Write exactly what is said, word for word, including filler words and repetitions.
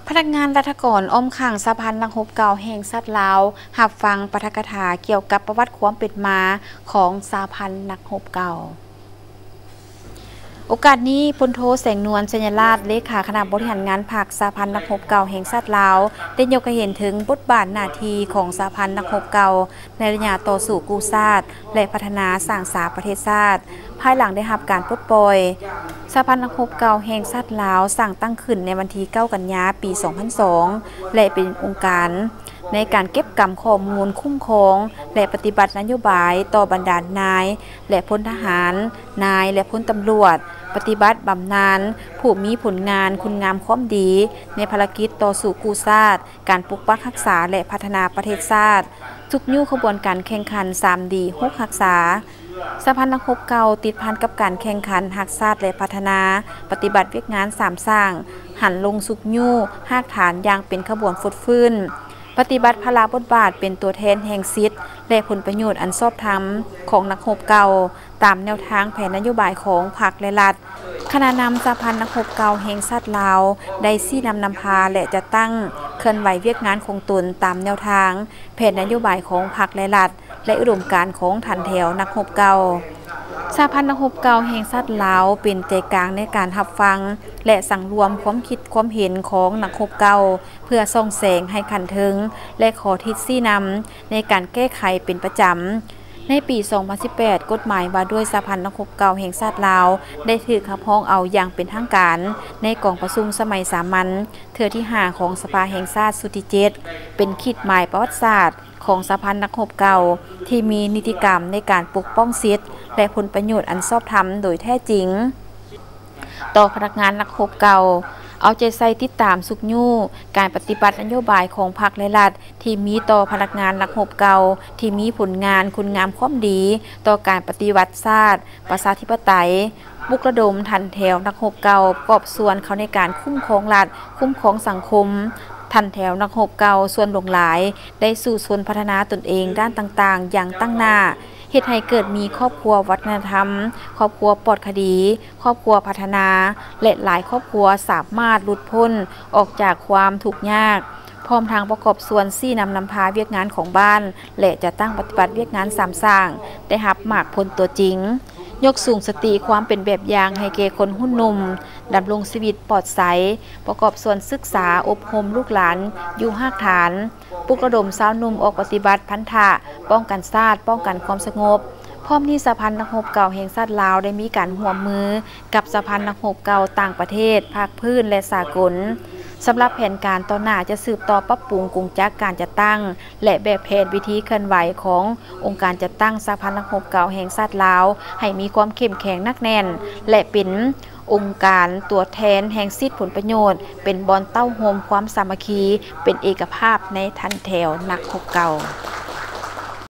พนักงานรัฐกรอ้อมขังสะพานนักรบเก่าแห่งสัตว์ลาวหับฟังปาฐกถาเกี่ยวกับประวัติความเป็นมาของสะพานนักรบเก่าโอกาสนี้พลโทแสงนวลสัญราชเลขาคณะบริหารงานภาคสะพานนักรบเก่าแห่งสัตว์ลาวได้ยกให้เห็นถึงบทบาทหน้าที่ของสะพานนักรบเก่าในระยะต่อสู้กู้ชาติและพัฒนาสร้างสาประเทศชาติภายหลังได้รับการปลดปล่อยสะพานนักรบเก่าแห่งสัตว์ลาวสั่งตั้งขึ้นในวันที่เก้ากันยาปีสองพันสองและเป็นองค์การในการเก็บกำข้อมูลคุ้มครองและปฏิบัตินโยบายต่อบรรดา นายและพลทหารนายและพลตำรวจปฏิบัติบำนาญผู้มีผลงานคุณงามความดีในภารกิจต่อสู้กู้ชาติการปกปักรักษาและพัฒนาประเทศชาติทุกนิ้วขบวนการแข่งขัน สาม ดี หก รักษาสะพานนักรบเก่าติดพันกับการแข่งขันรักชาติและพัฒนาปฏิบัติเวียกงานสามสร้างหันลงสุกนิ้วหากฐานอย่างเป็นขบวนฟุดฟื้นปฏิบัติพลาบทบาทเป็นตัวแทนแห่งสิทธิ์และผลประโยชน์อันชอบธรรมของนักรบเก่าตามแนวทางแผนนโยบายของพรรคและรัฐคณะนำสะพานนักรบเก่าแห่งชาติลาวได้ชี้นำนำพาและจะตั้งเคลื่อนไหวเวียกงานของตนตามแนวทางแผนนโยบายของพรรคและรัฐและอุดมการณ์ของทันแถวนักรบเก่าสะพานนักรบเก่าแห่งชาติลาวเป็นใจกลางในการรับฟังและสังรวมความคิดความเห็นของนักรบเก่าเพื่อส่องแสงให้ขันถึงและขอทิศชี้นำในการแก้ไขเป็นประจำในปี สองพันสิบแปด กฎหมายว่าด้วยสะพานนักรบเก่าแห่งชาติลาวได้ถูกขับร้องเอาอย่างเป็นทางการในกองประชุมสมัยสามัญเทื่อที่ห้าของสภาแห่งชาติสุดที่เจ็ดเป็นขีดหมายประวัติศาสตร์ของสะพานนักรบเก่าที่มีนิติกรรมในการปกป้องสิทธิและผลประโยชน์อันชอบธรรมโดยแท้จริงต่อพนักงานนักรบเก่าเอาใจใส่ติดตามสุกยู่การปฏิบัตินโยบายของพรรคและรัฐที่มีต่อพนักงานนักรบเก่าที่มีผลงานคุณงามความดีต่อการปฏิวัติชาติประชาธิปไตยบุกระดมทันแถวนักรบเก่ากอบส่วนเขาในการคุ้มครองรัฐคุ้มครองสังคมทันแถวนักรบเก่าส่วนหลงหลายได้สู่ชนพัฒนาตนเองด้านต่างๆอย่างตั้งหน้าเหตุให้เกิดมีครอบครัววัฒนธรรมครอบครัวปลอดคดีครอบครัวพัฒนาและหลายครอบครัวสามารถหลุดพ้นออกจากความทุกข์ยากพร้อมทางประกอบส่วนซี่นำนำพาเวียกงานของบ้านและจะตั้งปฏิบัติเวียกงานสามสร้างได้หับหมากผลตัวจริงยกสูงสติความเป็นแบบอย่างให้แก่คนหุ่นนุ่มดำรงชีวิตปลอดใสประกอบส่วนศึกษาอบรมลูกหลานอยู่หากฐานปลุกระดมสาวนุ่มออกปฏิบัติพันธะป้องกันชาติป้องกันความสงบพร้อมนี้สะพานนักรบเก่าแห่งชาติลาวได้มีการร่วมมือกับสะพานนักรบเก่าต่างประเทศภาคพื้นและสากลสำหรับแผนการต่อหน้าจะสืบต่อปรับปรุงกงจักการจัดตั้งและแบบแผนวิธีเคลื่อนไหวขององค์การจัดตั้งสะพานนักรบเก่าแห่งชาติลาวให้มีความเข้มแข็งนักแน่นและเป็นองค์การตัวแทนแห่งสิทธิผลประโยชน์เป็นบอลเต้าโฮมความสามัคคีเป็นเอกภาพในทันแถวนักรบเก่า